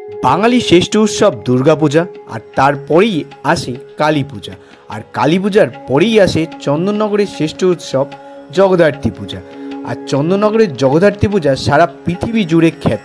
বাঙালির শ্রেষ্ঠ উৎসব দুর্গাপূজা, আর তারপরেই আসে কালী পূজা, আর কালী পূজার পরেই আসে চন্দননগরের শ্রেষ্ঠ উৎসব জগদ্ধাত্রী পূজা। আর চন্দননগরের জগদ্ধাত্রী পূজা সারা পৃথিবী জুড়ে খ্যাত।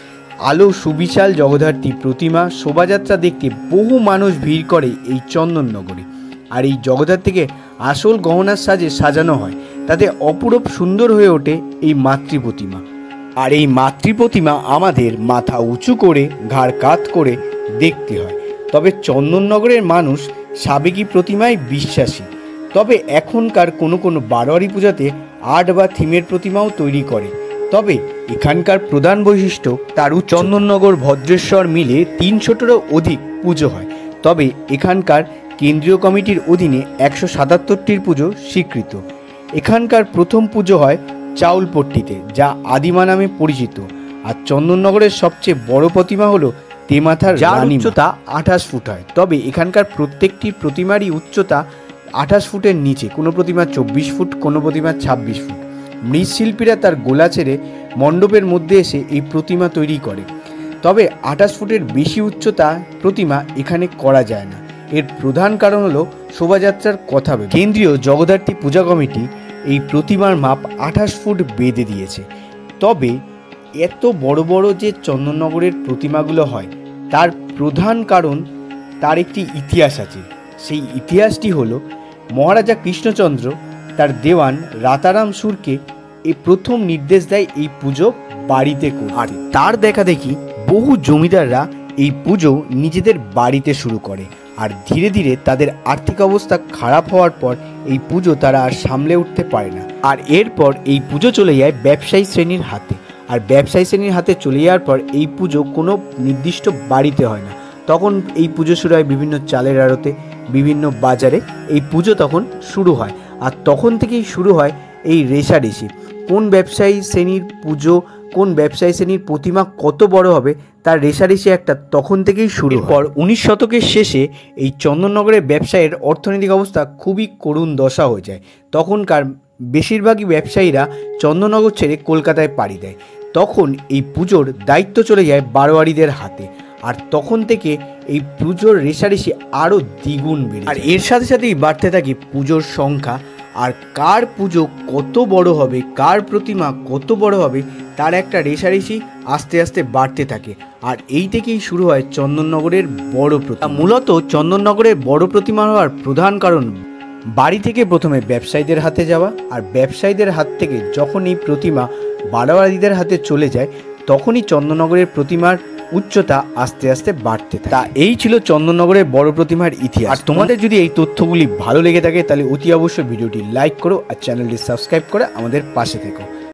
আলো সুবিশাল জগদ্ধাত্রী প্রতিমা শোভাযাত্রা দেখতে বহু মানুষ ভিড় করে এই চন্দননগরে। আর এই জগদ্ধাত্রীকে আসল গহনার সাজে সাজানো হয়, তাতে অপূরূপ সুন্দর হয়ে ওঠে এই মাতৃ প্রতিমা। আর এই মাতৃ প্রতিমা আমাদের মাথা উঁচু করে ঘাড় কাত করে দেখতে হয়। তবে চন্দননগরের মানুষ সাবেকি প্রতিমায় বিশ্বাসী। তবে এখনকার কোনো বারোয়ারি পূজাতে আর্ট বা থিমের প্রতিমাও তৈরি করে। তবে এখানকার প্রধান বৈশিষ্ট্য তারু চন্দননগর ভদ্রেশ্বর মিলে ৩০০টারও অধিক পুজো হয়। তবে এখানকার কেন্দ্রীয় কমিটির অধীনে ১৭৭টির পুজো স্বীকৃত। এখানকার প্রথম পুজো হয় চাউলপট্টিতে, যা আদিমা নামে পরিচিত। আর চন্দননগরের সবচেয়ে বড় প্রতিমা হলো তেমাথার রানী, উচ্চতা ২৮ ফুট হয়। তবে এখানকার প্রত্যেকটি প্রতিমারই উচ্চতা ২৮ ফুটের নিচে, কোনো প্রতিমা ২৪ ফুট, কোনো প্রতিমা ২৬ ফুট। মৃৎশিল্পীরা তার গোলা ছেড়ে মণ্ডপের মধ্যে এসে এই প্রতিমা তৈরি করে। তবে ২৮ ফুটের বেশি উচ্চতা প্রতিমা এখানে করা যায় না। এর প্রধান কারণ হলো শোভাযাত্রার কথা ভেবে কেন্দ্রীয় জগদ্ধাত্রী পূজা কমিটি এই প্রতিমার মাপ ২৮ ফুট বেঁধে দিয়েছে। তবে এত বড় বড় যে চন্দননগরের প্রতিমাগুলো হয়, তার প্রধান কারণ তার একটি ইতিহাস আছে। সেই ইতিহাসটি হলো মহারাজা কৃষ্ণচন্দ্র তার দেওয়ান রাতারাম সুরকে এই প্রথম নির্দেশ দেয় এই পুজো বাড়িতে করতে। আর তার দেখা দেখি বহু জমিদাররা এই পুজো নিজেদের বাড়িতে শুরু করে। আর ধীরে ধীরে তাদের আর্থিক অবস্থা খারাপ হওয়ার পর এই পুজো তারা আর সামলে উঠতে পারে না। আর এরপর এই পুজো চলে যায় ব্যবসায়ী শ্রেণীর হাতে। আর ব্যবসায়ী শ্রেণীর হাতে চলে যাওয়ার পর এই পুজো কোনো নির্দিষ্ট বাড়িতে হয় না। তখন এই পুজো শুরু হয় বিভিন্ন চালের আড়তে, বিভিন্ন বাজারে এই পুজো তখন শুরু হয়। আর তখন থেকেই শুরু হয় এই রেষারেষি, কোন ব্যবসায়ী শ্রেণীর পুজো, কোন ব্যবসায়ী শ্রেণীর প্রতিমা কত বড় হবে, তার রেষারেষি একটা তখন থেকেই শুরু। পর ১৯ শতকের শেষে এই চন্দননগরের ব্যবসায়ের অর্থনৈতিক অবস্থা খুবই করুণ দশা হয়ে যায়। তখনকার বেশিরভাগই ব্যবসায়ীরা চন্দননগর ছেড়ে কলকাতায় পাড়ি দেয়। তখন এই পুজোর দায়িত্ব চলে যায় বারোয়ারিদের হাতে। আর তখন থেকে এই পুজোর রেষারেষি আরও দ্বিগুণ বেড়ে। আর এর সাথে সাথেই বাড়তে থাকে পুজোর সংখ্যা। আর কার পুজো কত বড় হবে, কার প্রতিমা কত বড় হবে, তার একটা রেষারেষি আস্তে আস্তে বাড়তে থাকে। আর এই থেকেই শুরু হয় চন্দননগরের বড় প্রতিমা। মূলত চন্দননগরের বড় প্রতিমা হওয়ার প্রধান কারণ বাড়ি থেকে প্রথমে ব্যবসায়ীদের হাতে যাওয়া, আর ব্যবসায়ীদের হাত থেকে যখন এই প্রতিমা বারোয়ারিদের হাতে চলে যায়, তখনই চন্দননগরের প্রতিমার উচ্চতা আস্তে আস্তে বাড়তে থাকে। তা এই ছিল চন্দননগরের বড় প্রতিমার ইতিহাস। আর তোমাদের যদি এই তথ্যগুলি ভালো লেগে থাকে তাহলে অতি অবশ্যই ভিডিওটি লাইক করো আর চ্যানেলটি সাবস্ক্রাইব করে আমাদের পাশে থেকো।